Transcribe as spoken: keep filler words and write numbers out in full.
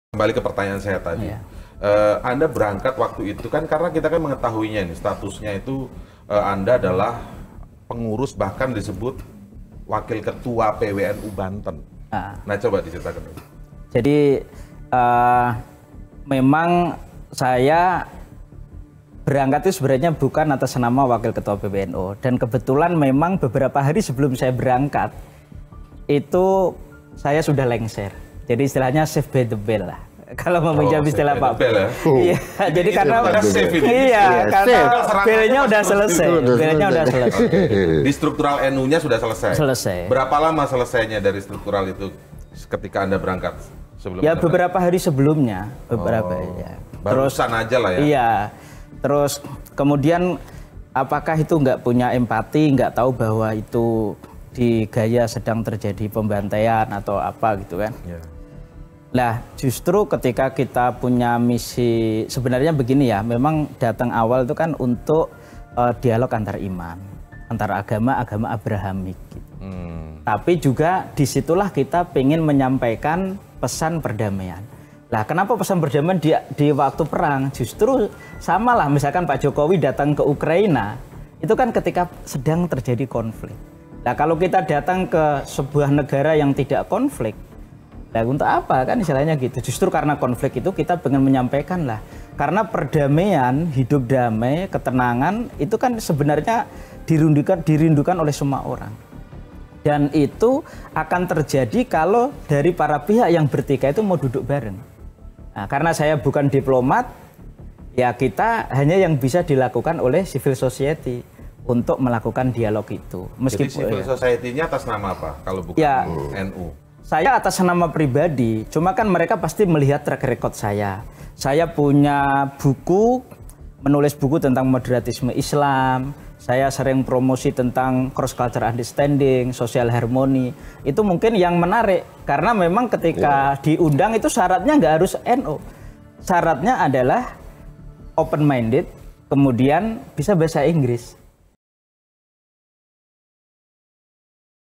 Kembali ke pertanyaan saya tadi. Iya. Uh, anda berangkat waktu itu kan karena kita kan mengetahuinya nih statusnya itu uh, Anda adalah pengurus bahkan disebut wakil ketua P W N U Banten. Nah, nah coba diceritakan dulu. Jadi uh, memang saya berangkat itu sebenarnya bukan atas nama wakil ketua P W N U, dan kebetulan memang beberapa hari sebelum saya berangkat itu saya sudah lengser. Jadi istilahnya save by the bell lah. Kalau mau menjawab oh, istilah Pak. Ya? Iya, jadi karena iya, karena bellnya udah selesai. Bellnya udah selesai. Di struktural N U-nya sudah selesai. Selesai. Berapa lama selesainya dari struktural itu ketika Anda berangkat? Sebelum ya berangkat? beberapa hari sebelumnya, beberapa oh, ya. Barusan aja lah ya. Iya. Terus kemudian apakah itu nggak punya empati, nggak tahu bahwa itu di Gaya sedang terjadi pembantaian atau apa gitu kan? Ya. Nah, justru ketika kita punya misi, sebenarnya begini ya, memang datang awal itu kan untuk uh, dialog antar iman, antar agama, agama Abrahamik. Gitu. Hmm. Tapi juga disitulah kita ingin menyampaikan pesan perdamaian. Lah, kenapa pesan perdamaian di, di waktu perang? Justru samalah, misalkan Pak Jokowi datang ke Ukraina, itu kan ketika sedang terjadi konflik. Nah, kalau kita datang ke sebuah negara yang tidak konflik, nah untuk apa kan istilahnya gitu. Justru karena konflik itu kita ingin menyampaikan lah. Karena perdamaian, hidup damai, ketenangan itu kan sebenarnya dirindukan, dirindukan oleh semua orang. Dan itu akan terjadi kalau dari para pihak yang bertikai itu mau duduk bareng. Nah, karena saya bukan diplomat, ya kita hanya yang bisa dilakukan oleh civil society untuk melakukan dialog itu. Meskipun, jadi civil society-nya atas nama apa kalau bukan ya, N U? Saya atas nama pribadi, cuma kan mereka pasti melihat track record saya. Saya punya buku, menulis buku tentang moderatisme Islam, saya sering promosi tentang cross cultural understanding, social harmony. Itu mungkin yang menarik, karena memang ketika yeah. diundang itu syaratnya nggak harus N U. Syaratnya adalah open minded, kemudian bisa bahasa Inggris.